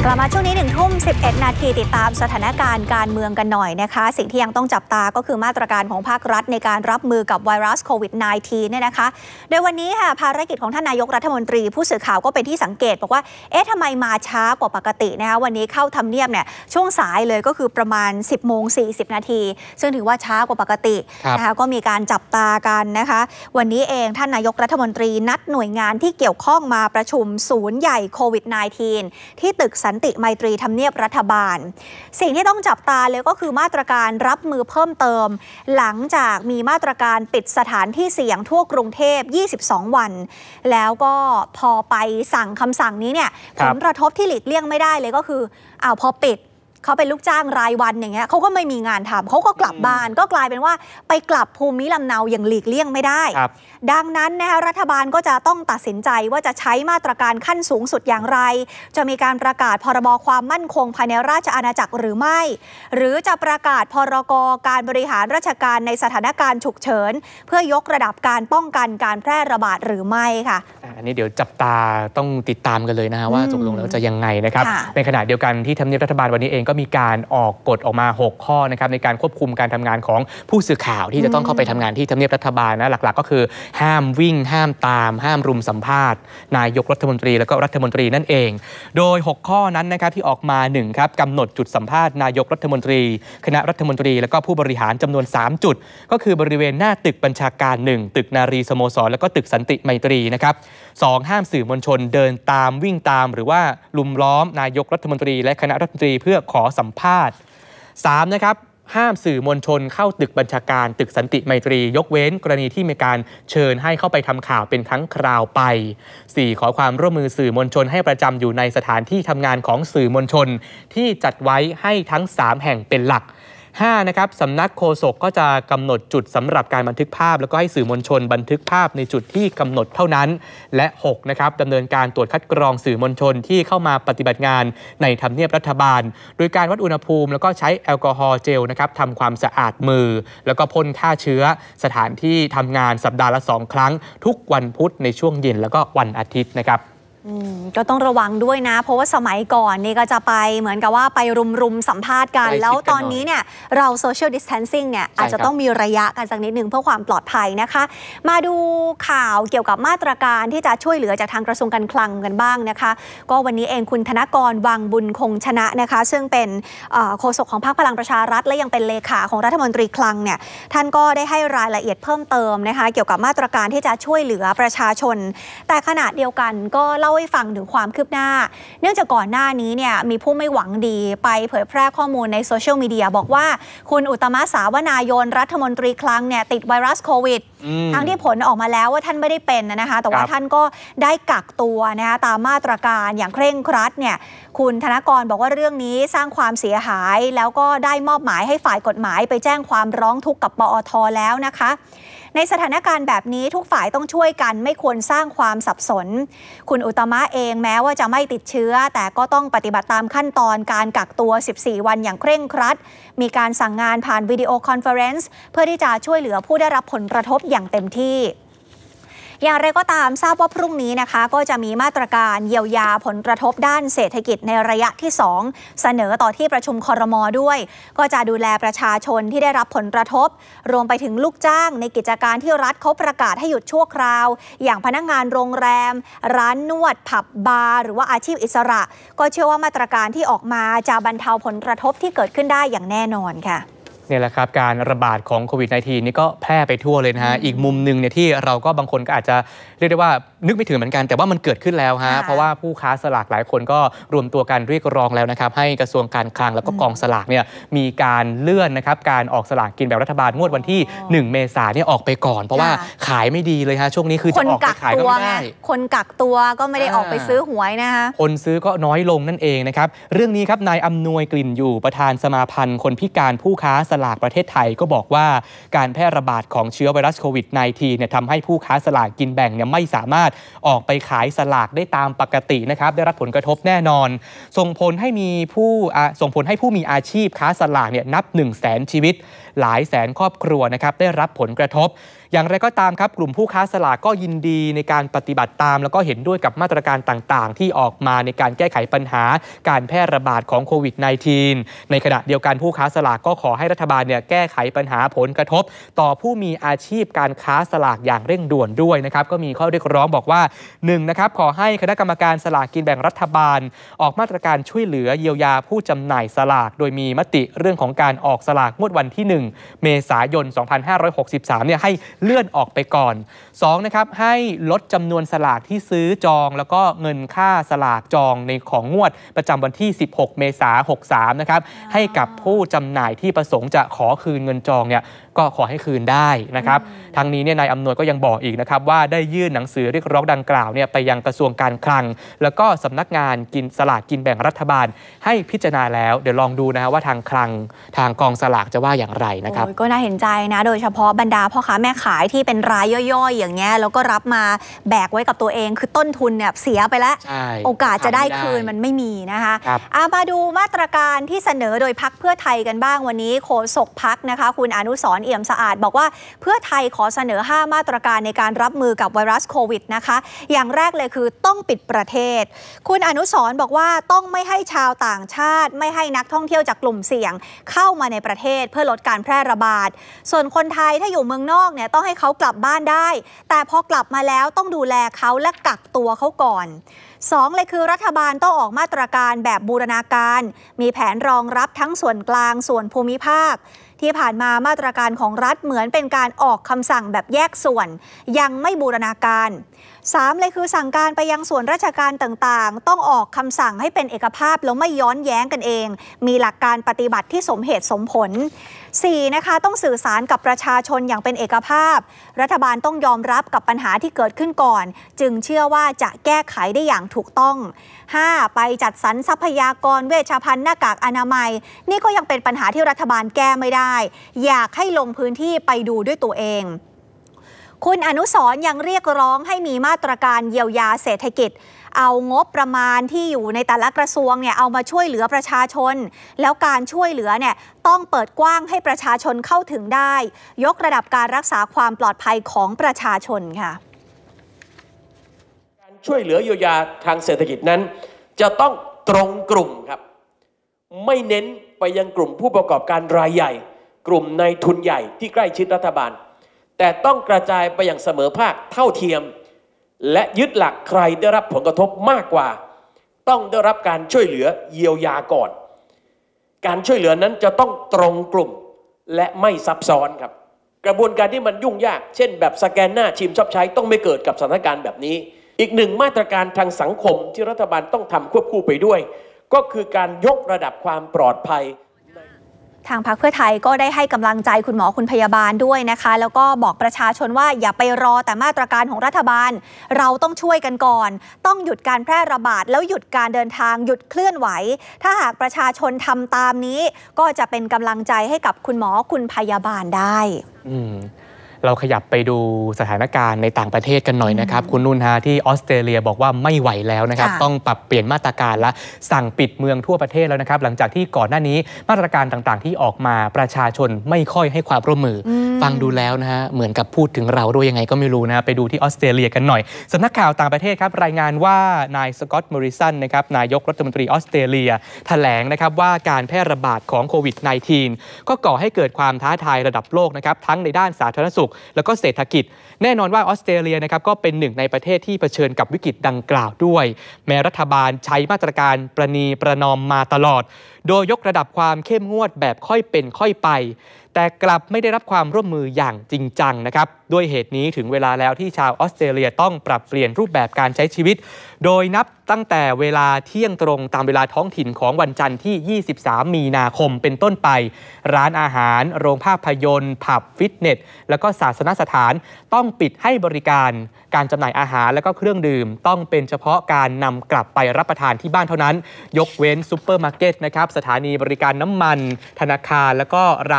กลับมาช่วงนี้1:11 นาทีติดตามสถานการณ์การเมืองกันหน่อยนะคะสิ่งที่ยังต้องจับตาก็คือมาตรการของภาครัฐในการรับมือกับไวรัสโควิด -19 เนี่ยนะคะโดยวันนี้ค่ะภารกิจของท่านนายกรัฐมนตรีผู้สื่อข่าวก็เป็นที่สังเกตบอกว่าทำไมมาช้ากว่าปกตินะคะวันนี้เข้าทำเนียบเนี่ยช่วงสายเลยก็คือประมาณ 10:40 นาทีซึ่งถือว่าช้ากว่าปกตินะคะก็มีการจับตากันนะคะวันนี้เองท่านนายกรัฐมนตรีนัดหน่วยงานที่เกี่ยวข้องมาประชุมศูนย์ใหญ่โควิด -19 ที่ตึกสันติไมตรีทำเนียบรัฐบาลสิ่งที่ต้องจับตาเลยก็คือมาตรการรับมือเพิ่มเติมหลังจากมีมาตรการปิดสถานที่เสี่ยงทั่วกรุงเทพ22 วันแล้วก็พอไปสั่งคำสั่งนี้เนี่ยผลกระทบที่หลีกเลี่ยงไม่ได้เลยก็คือพอปิดเขาเป็นลูกจ้างรายวันอย่างเงี้ยเขาก็ไม่มีงานทำเขาก็กลับบ้านก็กลายเป็นว่าไปกลับภูมิลำเนาอย่างหลีกเลี่ยงไม่ได้ดังนั้นนะคะรัฐบาลก็จะต้องตัดสินใจว่าจะใช้มาตรการขั้นสูงสุดอย่างไรจะมีการประกาศพรบความมั่นคงภายในราชอาณาจักรหรือไม่หรือจะประกาศพรกการบริหารราชการในสถานการณ์ฉุกเฉินเพื่อยกระดับการป้องกันการแพร่ระบาดหรือไม่ค่ะอันนี้เดี๋ยวจับตาต้องติดตามกันเลยนะฮะว่าตกลงแล้วจะยังไงนะครับในขณะเดียวกันที่ทำเนียบรัฐบาลวันนี้เองก็มีการออกกฎออกมา6ข้อนะครับในการควบคุมการทำงานของผู้สื่อข่าวที่จะต้องเข้าไปทำงานที่ทำเนียบรัฐบาลนะหลักๆก็คือห้ามวิ่งห้ามตามห้ามรุมสัมภาษณ์นายกรัฐมนตรีแล้วก็รัฐมนตรีนั่นเองโดย6ข้อนั้นนะครับที่ออกมา1ครับกำหนดจุดสัมภาษณ์นายกรัฐมนตรีคณะรัฐมนตรีแล้วก็ผู้บริหารจำนวน3จุดก็คือบริเวณหน้าตึกบัญชาการ1ตึกนารีสโมสรแล้วก็ตึกสันติไมตรีนะครับ2ห้ามสื่อมวลชนเดินตามวิ่งตามหรือว่าลุมล้อมนายกรัฐมนตรีและคณะรัฐมนตรีเพื่อขอสัมภาษณ์3นะครับห้ามสื่อมวลชนเข้าตึกบัญชาการตึกสันติไมตรียกเว้นกรณีที่มีการเชิญให้เข้าไปทำข่าวเป็นครั้งคราวไป4ขอความร่วมมือสื่อมวลชนให้ประจำอยู่ในสถานที่ทำงานของสื่อมวลชนที่จัดไว้ให้ทั้ง3แห่งเป็นหลัก5นะครับสำนักโฆษกก็จะกำหนดจุดสำหรับการบันทึกภาพแล้วก็ให้สื่อมวลชนบันทึกภาพในจุดที่กำหนดเท่านั้นและ6นะครับดำเนินการตรวจคัดกรองสื่อมวลชนที่เข้ามาปฏิบัติงานในทำเนียบรัฐบาลโดยการวัดอุณหภูมิแล้วก็ใช้แอลกอฮอล์เจลนะครับทำความสะอาดมือแล้วก็พ่นฆ่าเชื้อสถานที่ทำงานสัปดาห์ละ2 ครั้งทุกวันพุธในช่วงเย็นแล้วก็วันอาทิตย์นะครับก็ต้องระวังด้วยนะเพราะว่าสมัยก่อนนี่ก็จะไปเหมือนกับว่าไปรุมสัมภาษณ์กันแล้วตอนนี้เนี่ยเราโซเชียลดิสแทนซิ่งเนี่ยอาจจะต้องมีระยะกันสักนิดนึงเพื่อความปลอดภัยนะคะมาดูข่าวเกี่ยวกับมาตรการที่จะช่วยเหลือจากทางกระทรวงการคลังกันบ้างนะคะก็วันนี้เองคุณธนกรวังบุญคงชนะนะคะซึ่งเป็นโฆษกของพรรคพลังประชารัฐและยังเป็นเลขาของรัฐมนตรีคลังเนี่ยท่านก็ได้ให้รายละเอียดเพิ่มเติมนะคะเกี่ยวกับมาตรการที่จะช่วยเหลือประชาชนแต่ขณะเดียวกันก็เล่าให้ฟังถึงความคืบหน้าเนื่องจากก่อนหน้านี้เนี่ยมีผู้ไม่หวังดีไปเผยแพร่ข้อมูลในโซเชียลมีเดียบอกว่าคุณอุตตมะสาวนายนรัฐมนตรีคลังเนี่ยติดไวรัสโควิดทั้งที่ผลออกมาแล้วว่าท่านไม่ได้เป็นนะคะแต่ว่าท่านก็ได้กักตัวนะคะตามมาตรการอย่างเคร่งครัดเนี่ยคุณธนกรบอกว่าเรื่องนี้สร้างความเสียหายแล้วก็ได้มอบหมายให้ฝ่ายกฎหมายไปแจ้งความร้องทุกข์กับปอท.แล้วนะคะในสถานการณ์แบบนี้ทุกฝ่ายต้องช่วยกันไม่ควรสร้างความสับสนคุณอุตตมะเองแม้ว่าจะไม่ติดเชื้อแต่ก็ต้องปฏิบัติตามขั้นตอนการกักตัว14 วันอย่างเคร่งครัดมีการสั่งงานผ่านวิดีโอคอนเฟอเรนซ์เพื่อที่จะช่วยเหลือผู้ได้รับผลกระทบอย่างเต็มที่อย่างไรก็ตามทราบว่าพรุ่งนี้นะคะก็จะมีมาตรการเยียวยาผลกระทบด้านเศรษฐกิจในระยะที่2เสนอต่อที่ประชุมครม.ด้วยก็จะดูแลประชาชนที่ได้รับผลกระทบรวมไปถึงลูกจ้างในกิจการที่รัฐเขาประกาศให้หยุดชั่วคราวอย่างพนักงานโรงแรมร้านนวดผับบาร์หรือว่าอาชีพอิสระก็เชื่อว่ามาตรการที่ออกมาจะบรรเทาผลกระทบที่เกิดขึ้นได้อย่างแน่นอนค่ะนี่แหละครับการระบาดของโควิด -19 นี่ก็แพร่ไปทั่วเลยนะฮะอีกมุมหนึ่งเนี่ยที่เราก็บางคนก็อาจจะเรียกได้ว่านึกไม่ถึงเหมือนกันแต่ว่ามันเกิดขึ้นแล้วฮะเพราะว่าผู้ค้าสลากหลายคนก็รวมตัวกันเรียกร้องแล้วนะครับให้กระทรวงการคลังแล้วก็กองสลากเนี่ยมีการเลื่อนนะครับการออกสลากกินแบ่งรัฐบาลงวดวันที่1 เมษายนเนี่ยออกไปก่อนเพราะว่าขายไม่ดีเลยฮะช่วงนี้คือจะออกไปขายก็ไม่ได้คนกักตัวก็ไม่ได้ออกไปซื้อหวยนะคะคนซื้อก็น้อยลงนั่นเองนะครับเรื่องนี้ครับนายอำนวยกลิ่นอยู่ประธานสมาพันธ์คนพิการผู้ค้าสลากประเทศไทยก็บอกว่าการแพร่ระบาดของเชื้อไวรัสโควิด -19 เนี่ยทำให้ผู้ค้าสลากกินแบ่งเนี่ยไม่สามารถออกไปขายสลากได้ตามปกตินะครับได้รับผลกระทบแน่นอนส่งผลให้ผู้มีอาชีพค้าสลากเนี่ยนับ 100,000 ชีวิตหลายแสนครอบครัวนะครับได้รับผลกระทบอย่างไรก็ตามครับกลุ่มผู้ค้าสลากก็ยินดีในการปฏิบัติตามแล้วก็เห็นด้วยกับมาตรการต่างๆที่ออกมาในการแก้ไขปัญหาการแพร่ระบาดของโควิด -19 ในขณะเดียวกันผู้ค้าสลากก็ขอให้รัฐบาลแก้ไขปัญหาผลกระทบต่อผู้มีอาชีพการค้าสลากอย่างเร่งด่วนด้วยนะครับก็มีข้อเรียกร้องบอกว่า 1. นะครับขอให้คณะกรรมการสลากกินแบ่งรัฐบาลออกมาตรการช่วยเหลือเยียวยาผู้จำหน่ายสลากโดยมีมติเรื่องของการออกสลากงวดวันที่ 1 เมษายน 2563 ให้เลื่อนออกไปก่อน 2. นะครับให้ลดจำนวนสลากที่ซื้อจองแล้วก็เงินค่าสลากจองในของงวดประจำวันที่ 16 เมษายน 63 นะครับให้กับผู้จำหน่ายที่ประสงค์จะขอคืนเงินจองก็ขอให้คืนได้นะครับทั้งนี้นายอำนวยก็ยังบอกอีกนะครับว่าได้ยื่นหนังสือเรียกร้องดังกล่าวไปยังกระทรวงการคลังแล้วก็สำนักงานกินสลากกินแบ่งรัฐบาลให้พิจารณาแล้วเดี๋ยวลองดูนะว่าทางคลังทางกองสลากจะว่าอย่างไรนะครับก็น่าเห็นใจนะโดยเฉพาะบรรดาพ่อค้าแม่ขายที่เป็นรายย่อยๆอย่างเงี้ยแล้วก็รับมาแบกไว้กับตัวเองคือต้นทุนเสียไปแล้วโอกาสจะได้คืนมันไม่มีนะคะมาดูมาตรการที่เสนอโดยพรรคเพื่อไทยกันบ้างวันนี้โฆษกพรรคนะคะคุณอนุสรณ์เอี่ยมสะอาดบอกว่าเพื่อไทยขอเสนอ5มาตรการในการรับมือกับไวรัสโควิดนะคะอย่างแรกเลยคือต้องปิดประเทศคุณอนุสรณ์บอกว่าต้องไม่ให้ชาวต่างชาติไม่ให้นักท่องเที่ยวจากกลุ่มเสี่ยงเข้ามาในประเทศเพื่อลดการแพร่ระบาดส่วนคนไทยถ้าอยู่เมืองนอกต้องให้เขากลับบ้านได้แต่พอกลับมาแล้วต้องดูแลเขาและกักตัวเขาก่อน2เลยคือรัฐบาลต้องออกมาตรการแบบบูรณาการมีแผนรองรับทั้งส่วนกลางส่วนภูมิภาคที่ผ่านมามาตรการของรัฐเหมือนเป็นการออกคำสั่งแบบแยกส่วนยังไม่บูรณาการ3เลยคือสั่งการไปยังส่วนราชการต่างๆต้องออกคำสั่งให้เป็นเอกภาพแล้วไม่ย้อนแย้งกันเองมีหลักการปฏิบัติที่สมเหตุสมผล4นะคะต้องสื่อสารกับประชาชนอย่างเป็นเอกภาพรัฐบาลต้องยอมรับกับปัญหาที่เกิดขึ้นก่อนจึงเชื่อว่าจะแก้ไขได้อย่างถูกต้อง5ไปจัดสรรทรัพยากรเวชภัณฑ์หน้ากากอนามัยนี่ก็ยังเป็นปัญหาที่รัฐบาลแก้ไม่ได้อยากให้ลงพื้นที่ไปดูด้วยตัวเองคุณอนุสรณ์ยังเรียกร้องให้มีมาตรการเยียวยาเศรษฐกิจเอางบประมาณที่อยู่ในแต่ละกระทรวงเอามาช่วยเหลือประชาชนแล้วการช่วยเหลือต้องเปิดกว้างให้ประชาชนเข้าถึงได้ยกระดับการรักษาความปลอดภัยของประชาชนค่ะการช่วยเหลือเยียวยาทางเศรษฐกิจนั้นจะต้องตรงกลุ่มครับไม่เน้นไปยังกลุ่มผู้ประกอบการรายใหญ่กลุ่มนายทุนใหญ่ที่ใกล้ชิดรัฐบาลแต่ต้องกระจายไปอย่างเสมอภาคเท่าเทียมและยึดหลักใครได้รับผลกระทบมากกว่าต้องได้รับการช่วยเหลือเยียวยาก่อนการช่วยเหลือนั้นจะต้องตรงกลุ่มและไม่ซับซ้อนครับกระบวนการที่มันยุ่งยากเช่นแบบสแกนหน้าชิมชอบใช้ต้องไม่เกิดกับสถานการณ์แบบนี้อีกหนึ่งมาตรการทางสังคมที่รัฐบาลต้องทำควบคู่ไปด้วยก็คือการยกระดับความปลอดภัยทางพรรคเพื่อไทยก็ได้ให้กำลังใจคุณหมอคุณพยาบาลด้วยนะคะแล้วก็บอกประชาชนว่าอย่าไปรอแต่มาตรการของรัฐบาลเราต้องช่วยกันก่อนต้องหยุดการแพร่ระบาดแล้วหยุดการเดินทางหยุดเคลื่อนไหวถ้าหากประชาชนทำตามนี้ก็จะเป็นกำลังใจให้กับคุณหมอคุณพยาบาลได้เราขยับไปดูสถานการณ์ในต่างประเทศกันหน่อยนะครับคุณนุ่นฮะที่ออสเตรเลียบอกว่าไม่ไหวแล้วนะครับต้องปรับเปลี่ยนมาตรการและสั่งปิดเมืองทั่วประเทศแล้วนะครับหลังจากที่ก่อนหน้านี้มาตรการต่างๆที่ออกมาประชาชนไม่ค่อยให้ความร่วมมือฟังดูแล้วนะฮะเหมือนกับพูดถึงเราด้วยยังไงก็ไม่รู้นะไปดูที่ออสเตรเลียกันหน่อยสำนักข่าวต่างประเทศครับรายงานว่านายสก็อตต์ มอริสันนะครับนายกรัฐมนตรีออสเตรเลียแถลงนะครับว่าการแพร่ระบาดของโควิด -19 ก็ก่อให้เกิดความท้าทายระดับโลกนะครับทั้งในด้านสาธารณสุขแล้วก็เศรษฐกิจแน่นอนว่าออสเตรเลียนะครับก็เป็นหนึ่งในประเทศที่เผชิญกับวิกฤตดังกล่าวด้วยแม้รัฐบาลใช้มาตรการประนีประนอมมาตลอดโดยยกระดับความเข้มงวดแบบค่อยเป็นค่อยไปแต่กลับไม่ได้รับความร่วมมืออย่างจริงจังนะครับด้วยเหตุนี้ถึงเวลาแล้วที่ชาวออสเตรเลียต้องปรับเปลี่ยนรูปแบบการใช้ชีวิตโดยนับตั้งแต่เวลาเที่ยงตรงตามเวลาท้องถิ่นของวันจันทร์ที่23มีนาคมเป็นต้นไปร้านอาหารโรงภาพยนตร์ผับฟิตเนสแล้วก็ศาสนสถานต้องปิดให้บริการการจำหน่ายอาหารและก็เครื่องดื่มต้องเป็นเฉพาะการนำกลับไปรับประทานที่บ้านเท่านั้นยกเว้นซุปเปอร์มาร์เก็ตนะครับสถานีบริการน้ำมันธนาคารแล้วก็ร้านขายย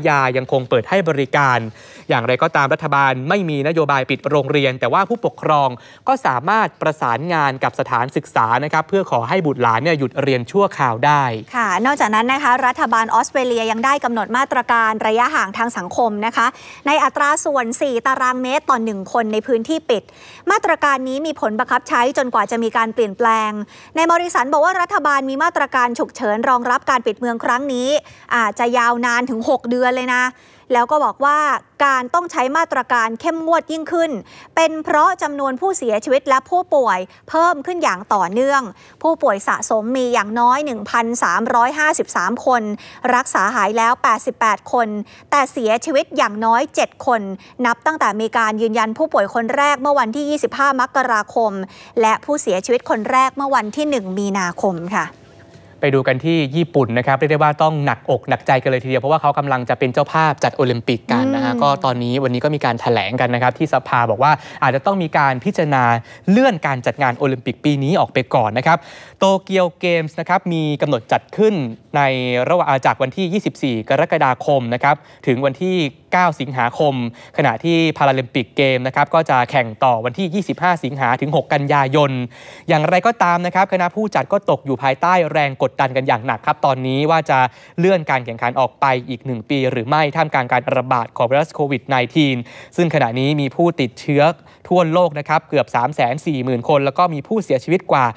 ยายังคงเปิดให้บริการอย่างไรก็ตามรัฐบาลไม่มีนโยบายปิดโรงเรียนแต่ว่าผู้ปกครองก็สามารถประสานงานกับสถานศึกษานะครับเพื่อขอให้บุตรหลานหยุดเรียนชั่วคราวได้ค่ะนอกจากนั้นนะคะรัฐบาลออสเตรเลียยังได้กำหนดมาตรการระยะห่างทางสังคมนะคะในอัตราส่วน4ตารางเมตรต่อ1คนในพื้นที่ปิดมาตรการนี้มีผลบังคับใช้จนกว่าจะมีการเปลี่ยนแปลงในมอริสันบอกว่ารัฐบาลมีมาตรการฉุกเฉินรองรับการปิดเมืองครั้งนี้อาจจะยาวนานถึง6 เดือนเลยนะแล้วก็บอกว่าการต้องใช้มาตรการเข้มงวดยิ่งขึ้นเป็นเพราะจำนวนผู้เสียชีวิตและผู้ป่วยเพิ่มขึ้นอย่างต่อเนื่องผู้ป่วยสะสมมีอย่างน้อย 1,353 คนรักษาหายแล้ว88คนแต่เสียชีวิตอย่างน้อย7คนนับตั้งแต่มีการยืนยันผู้ป่วยคนแรกเมื่อวันที่25 มกราคมและผู้เสียชีวิตคนแรกเมื่อวันที่1 มีนาคมค่ะไปดูกันที่ญี่ปุ่นนะครับเรียกได้ว่าต้องหนักอกหนักใจกันเลยทีเดียวเพราะว่าเขากำลังจะเป็นเจ้าภาพจัดโอลิมปิกกันนะฮะก็ตอนนี้วันนี้ก็มีการแถลงกันนะครับที่สภาบอกว่าอาจจะต้องมีการพิจารณาเลื่อนการจัดงานโอลิมปิกปีนี้ออกไปก่อนนะครับโตเกียวเกมส์นะครับมีกำหนดจัดขึ้นในระหว่างจากวันที่ 24 กรกฎาคมนะครับถึงวันที่ 9 สิงหาคมขณะที่พาราลิมปิกเกมนะครับก็จะแข่งต่อวันที่ 25 สิงหาถึง 6 กันยายนอย่างไรก็ตามนะครับคณะผู้จัดก็ตกอยู่ภายใต้แรงกดดันกันอย่างหนักครับตอนนี้ว่าจะเลื่อนการแข่งขันออกไปอีก1 ปีหรือไม่ท่ามกลางการระบาดของไวรัสโควิด -19 ซึ่งขณะนี้มีผู้ติดเชื้อทั่วโลกนะครับเกือบ 340,000 คนแล้วก็มีผู้เสียชีวิตกว่า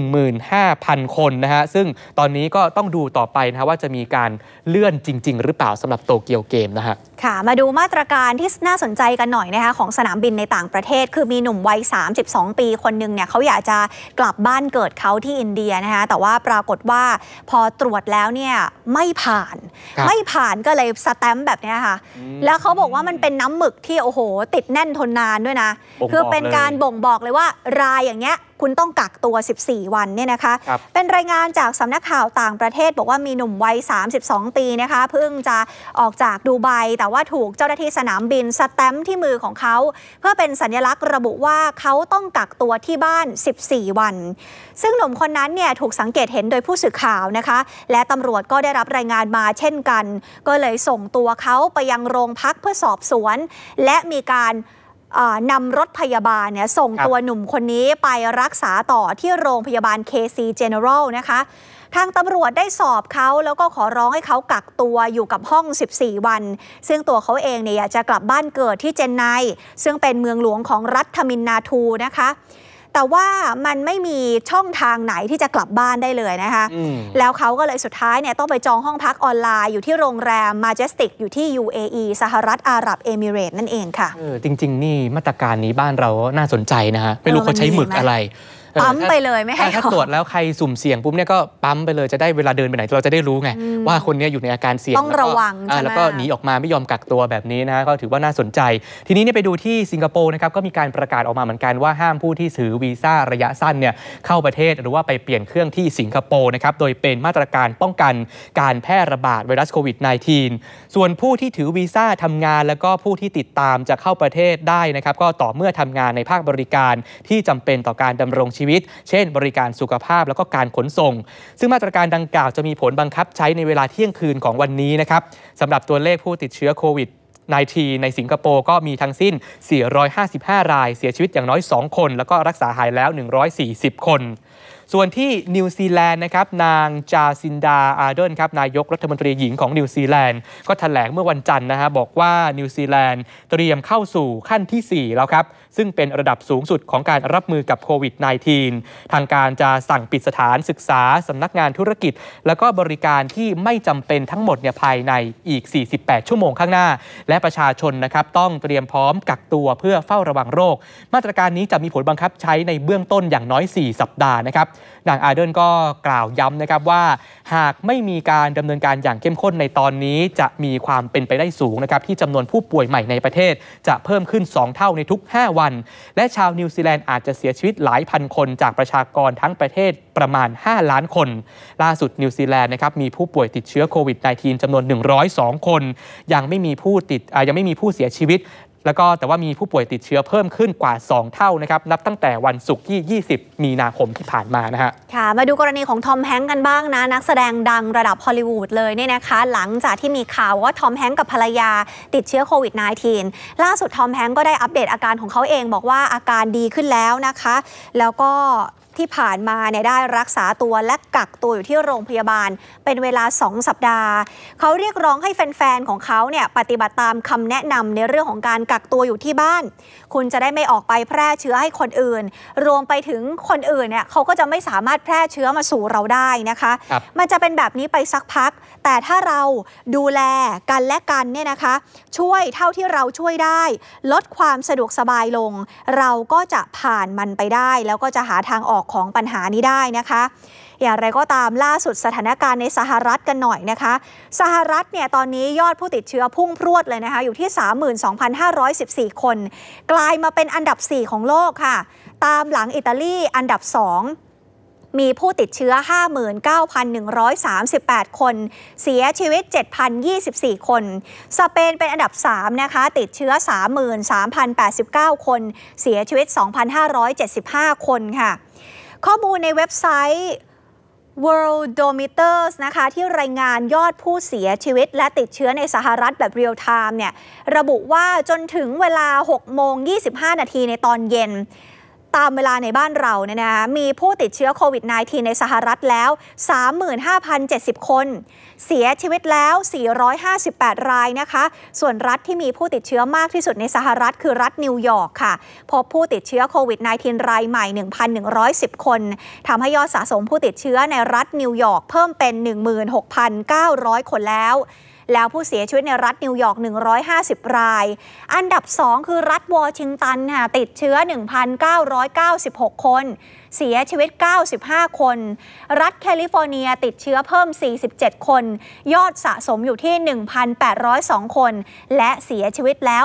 15,000 คนนะฮะซึ่งตอนนี้ก็ต้องดูต่อไปนะว่าจะมีการเลื่อนจริงๆหรือเปล่าสำหรับโตเกียวเกมนะฮะค่ะมาดูมาตรการที่น่าสนใจกันหน่อยนะคะของสนามบินในต่างประเทศคือมีหนุ่มวัย32 ปีคนหนึ่งเนี่ยเขาอยากจะกลับบ้านเกิดเขาที่อินเดียนะคะแต่ว่าปรากฏว่าพอตรวจแล้วเนี่ยไม่ผ่านก็เลยสแตมป์แบบนี้ค่ะแล้วเขาบอกว่ามันเป็นน้ำหมึกที่โอ้โหติดแน่นทนนานด้วยนะคือเป็นการบ่งบอกเลยว่ารายอย่างเงี้ยคุณต้องกักตัว14 วันเนี่ยนะคะเป็นรายงานจากสำนักข่าวต่างประเทศบอกว่ามีหนุ่มวัย32 ปีนะคะเพิ่งจะออกจากดูไบแต่ว่าถูกเจ้าหน้าที่สนามบินสแตมป์ที่มือของเขาเพื่อเป็นสัญลักษณ์ระบุว่าเขาต้องกักตัวที่บ้าน14 วันซึ่งหนุ่มคนนั้นเนี่ยถูกสังเกตเห็นโดยผู้สื่อข่าวนะคะและตำรวจก็ได้รับรายงานมาเช่นกันก็เลยส่งตัวเขาไปยังโรงพักเพื่อสอบสวนและมีการนำรถพยาบาลเนี่ยส่งตัวหนุ่มคนนี้ไปรักษาต่อที่โรงพยาบาล KC General นะคะทางตำรวจได้สอบเขาแล้วก็ขอร้องให้เขากักตัวอยู่กับห้อง14 วันซึ่งตัวเขาเองเนี่ยอยากจะกลับบ้านเกิดที่เจนไนซึ่งเป็นเมืองหลวงของรัฐทมินนาทูนะคะแต่ว่ามันไม่มีช่องทางไหนที่จะกลับบ้านได้เลยนะคะแล้วเขาก็เลยสุดท้ายเนี่ยต้องไปจองห้องพักออนไลน์อยู่ที่โรงแรม Majestic อยู่ที่ UAE สหรัฐอาหรับเอมิเรตส์นั่นเองค่ะจริงๆนี่มาตรการนี้บ้านเราน่าสนใจนะฮะไม่รู้เขาใช้หมึกอะไรปั๊มไปเลยไม่ให้ถ้าตรวจแล้วใครสุ่มเสี่ยงปุ๊บเนี่ยก็ปั๊มไปเลยจะได้เวลาเดินไปไหนเราจะได้รู้ไงว่าคนนี้อยู่ในอาการเสี่ยงต้องระวังแล้วก็หนีออกมาไม่ยอมกักตัวแบบนี้นะก็ถือว่าน่าสนใจทีนี้ไปดูที่สิงคโปร์นะครับก็มีการประกาศออกมาเหมือนกันว่าห้ามผู้ที่ถือวีซ่าระยะสั้นเนี่ยเข้าประเทศหรือว่าไปเปลี่ยนเครื่องที่สิงคโปร์นะครับโดยเป็นมาตรการป้องกันการแพร่ระบาดไวรัสโควิด -19 ส่วนผู้ที่ถือวีซ่าทำงานแล้วก็ผู้ที่ติดตามจะเข้าประเทศได้นะครับก็ต่อเมื่อทำงานในภาคบริการที่จำเป็นต่อการดำรงชีวิตเช่นบริการสุขภาพแล้วก็การขนส่งซึ่งมาตรการดังกล่าวจะมีผลบังคับใช้ในเวลาเที่ยงคืนของวันนี้นะครับสำหรับตัวเลขผู้ติดเชื้อโควิด-19 ในสิงคโปร์ก็มีทั้งสิ้น455 รายเสียชีวิตอย่างน้อย2 คนแล้วก็รักษาหายแล้ว140 คนส่วนที่นิวซีแลนด์นะครับนางจาซินดาอาร์เดนครับนายกรัฐมนตรีหญิงของนิวซีแลนด์ก็แถลงเมื่อวันจันทร์นะฮะบอกว่านิวซีแลนด์เตรียมเข้าสู่ขั้นที่4แล้วครับซึ่งเป็นระดับสูงสุดของการรับมือกับโควิด -19 ทางการจะสั่งปิดสถานศึกษาสำนักงานธุรกิจแล้วก็บริการที่ไม่จำเป็นทั้งหมดเนี่ยภายในอีก48 ชั่วโมงข้างหน้าและประชาชนนะครับต้องเตรียมพร้อมกักตัวเพื่อเฝ้าระวังโรคมาตรการนี้จะมีผลบังคับใช้ในเบื้องต้นอย่างน้อย4 สัปดาห์นะครับนางอาร์เดนก็กล่าวย้ำนะครับว่าหากไม่มีการดำเนินการอย่างเข้มข้นในตอนนี้จะมีความเป็นไปได้สูงนะครับที่จำนวนผู้ป่วยใหม่ในประเทศจะเพิ่มขึ้น2 เท่าในทุก5 วันและชาวนิวซีแลนด์อาจจะเสียชีวิตหลายพันคนจากประชากรทั้งประเทศประมาณ5 ล้านคนล่าสุดนิวซีแลนด์นะครับมีผู้ป่วยติดเชื้อโควิด -19 จำนวน102 คนยังไม่มีผู้เสียชีวิตแล้วก็แต่ว่ามีผู้ป่วยติดเชื้อเพิ่มขึ้นกว่า2เท่านะครับนับตั้งแต่วันศุกร์ที่20มีนาคมที่ผ่านมานะฮะค่ะมาดูกรณีของทอมแฮงค์กันบ้างนะนักแสดงดังระดับฮอลลีวูดเลยเนี่ยนะคะหลังจากที่มีข่าวว่าทอมแฮงค์กับภรรยาติดเชื้อโควิด -19 ล่าสุดทอมแฮงค์ก็ได้อัปเดตอาการของเขาเองบอกว่าอาการดีขึ้นแล้วนะคะแล้วก็ที่ผ่านมาเนี่ยได้รักษาตัวและกักตัวอยู่ที่โรงพยาบาลเป็นเวลา2 สัปดาห์เขาเรียกร้องให้แฟนๆของเขาเนี่ยปฏิบัติตามคำแนะนำในเรื่องของการกักตัวอยู่ที่บ้านคุณจะได้ไม่ออกไปแพร่เชื้อให้คนอื่นรวมไปถึงคนอื่นเนี่ยเขาก็จะไม่สามารถแพร่เชื้อมาสู่เราได้นะคะมันจะเป็นแบบนี้ไปสักพักแต่ถ้าเราดูแลกันและกันเนี่ยนะคะช่วยเท่าที่เราช่วยได้ลดความสะดวกสบายลงเราก็จะผ่านมันไปได้แล้วก็จะหาทางออกของปัญหานี้ได้นะคะอย่างไรก็ตามล่าสุดสถานการณ์ในสหรัฐกันหน่อยนะคะสหรัฐเนี่ยตอนนี้ยอดผู้ติดเชื้อพุ่งพรวดเลยนะคะอยู่ที่ 32,514 คนกลายมาเป็นอันดับ4ของโลกค่ะตามหลังอิตาลีอันดับ2มีผู้ติดเชื้อ 59,138 คนเสียชีวิต 7,024 คนสเปนเป็นอันดับ3นะคะติดเชื้อ 33,089 คนเสียชีวิต 2,575 คนค่ะข้อมูลในเว็บไซต์ Worldometers นะคะที่รายงานยอดผู้เสียชีวิตและติดเชื้อในสหรัฐแบบเรียลไทม์เนี่ยระบุว่าจนถึงเวลา 6:25 นาทีในตอนเย็นตามเวลาในบ้านเราเนี่ยนะมีผู้ติดเชื้อโควิด -19 ในสหรัฐแล้ว 35,070 คนเสียชีวิตแล้ว458 รายนะคะส่วนรัฐที่มีผู้ติดเชื้อมากที่สุดในสหรัฐคือรัฐนิวยอร์กค่ะพบผู้ติดเชื้อโควิด -19 รายใหม่ 1,110 คนทำให้ยอดสะสมผู้ติดเชื้อในรัฐนิวยอร์กเพิ่มเป็น 16,900 คนแล้วผู้เสียชีวิตในรัฐนิวยอร์ก150 รายอันดับ2คือรัฐวอชิงตันค่ะติดเชื้อ 1,996 คนเสียชีวิต95 คนรัฐแคลิฟอร์เนียติดเชื้อเพิ่ม47 คนยอดสะสมอยู่ที่ 1,802 คนและเสียชีวิตแล้ว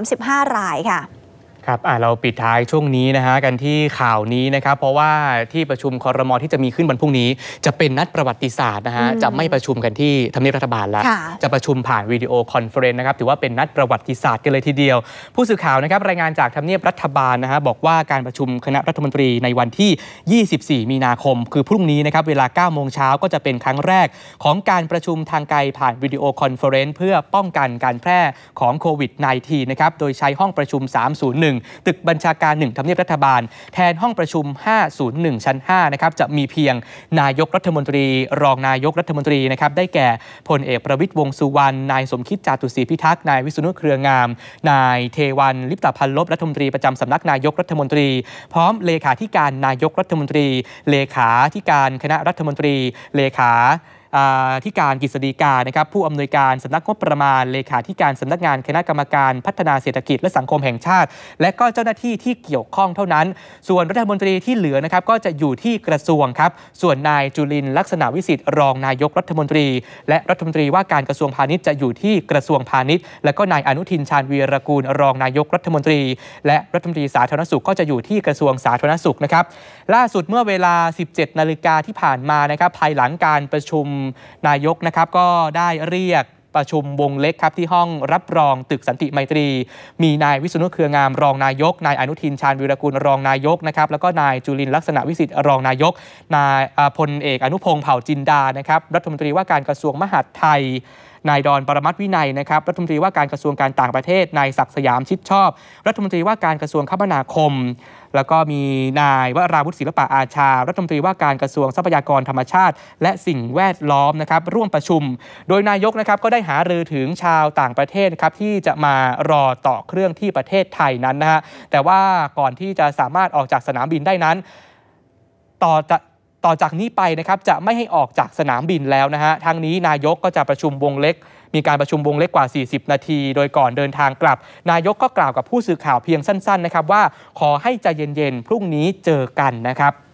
35 รายค่ะครับเราปิดท้ายช่วงนี้นะฮะกันที่ข่าวนี้นะครับเพราะว่าที่ประชุมครม.ที่จะมีขึ้นวันพรุ่งนี้จะเป็นนัดประวัติศาสตร์นะฮะจะไม่ประชุมกันที่ทำเนียบรัฐบาลแล้วจะประชุมผ่านวิดีโอคอนเฟอเรนซ์นะครับถือว่าเป็นนัดประวัติศาสตร์กันเลยทีเดียวผู้สื่อข่าวนะครับรายงานจากทำเนียบรัฐบาลนะฮะบอกว่าการประชุมคณะรัฐมนตรีในวันที่24มีนาคมคือพรุ่งนี้นะครับเวลา 9 โมงเช้าก็จะเป็นครั้งแรกของการประชุมทางไกลผ่านวิดีโอคอนเฟอเรนซ์เพื่อป้องกันการแพร่ของโควิด -19 นะครับโดยใช้ห้องประชุม301ตึกบัญชาการ1ทำเนียบรัฐบาลแทนห้องประชุม501ชั้น5นะครับจะมีเพียงนายกรัฐมนตรีรองนายกรัฐมนตรีนะครับได้แก่พลเอกประวิตรวงษ์สุวรรณนายสมคิดจาตุศรีพิทักษ์นายวิษณุเครืองามนายเทวันลิปตพันลบรัฐมนตรีประจำสำนักนายกรัฐมนตรีพร้อมเลขาธิการนายกรัฐมนตรีเลขาธิการคณะรัฐมนตรีเลขาที่การกฤษฎีกานะครับผู้อำนวยการสำนักงบประมาณเลขาธิการสำนักงานคณะกรรมการพัฒนาเศรษฐกิจและสังคมแห่งชาติและก็เจ้าหน้าที่ที่เกี่ยวข้องเท่านั้นส่วนรัฐมนตรีที่เหลือนะครับก็จะอยู่ที่กระทรวงครับส่วนนายจุลินทร์ลักษณะวิสิทธิ์รองนายกรัฐมนตรีและรัฐมนตรีว่าการกระทรวงพาณิชย์จะอยู่ที่กระทรวงพาณิชย์และก็นายอนุทินชาญวีรกูลรองนายกรัฐมนตรีและรัฐมนตรีสาธารณสุขก็จะอยู่ที่กระทรวงสาธารณสุขนะครับล่าสุดเมื่อเวลา 17 นาฬิกาที่ผ่านมานะครับภายหลังการประชุมนายกนะครับก็ได้เรียกประชุมวงเล็กครับที่ห้องรับรองตึกสันติไมตรีมีนายวิษณุเครืองามรองนายกนายอนุทินชาญวีรกูลรองนายกนะครับแล้วก็นายจุลินทร์ลักษณะวิสิทธิ์รองนายกนายพลเอกอนุพงษ์เผ่าจินดานะครับรัฐมนตรีว่าการกระทรวงมหาดไทยนายดอนปรมัตถ์วินัยนะครับรัฐมนตรีว่าการกระทรวงการต่างประเทศนายศักดิ์สยามชิดชอบรัฐมนตรีว่าการกระทรวงคมนาคมแล้วก็มีนายวราวุฒิศิลปะอาชารัฐมนตรีว่าการกระทรวงทรัพยากรธรรมชาติและสิ่งแวดล้อมนะครับร่วมประชุมโดยนายกนะครับก็ได้หารือถึงชาวต่างประเทศครับที่จะมารอต่อเครื่องที่ประเทศไทยนั้นนะฮะแต่ว่าก่อนที่จะสามารถออกจากสนามบินได้นั้นต่อจากนี้ไปนะครับจะไม่ให้ออกจากสนามบินแล้วนะฮะทางนี้นายกก็จะประชุมวงเล็กมีการประชุมวงเล็กกว่า40นาทีโดยก่อนเดินทางกลับนายกก็กล่าวกับผู้สื่อข่าวเพียงสั้นๆนะครับว่าขอให้ใจเย็นๆพรุ่งนี้เจอกันนะครับ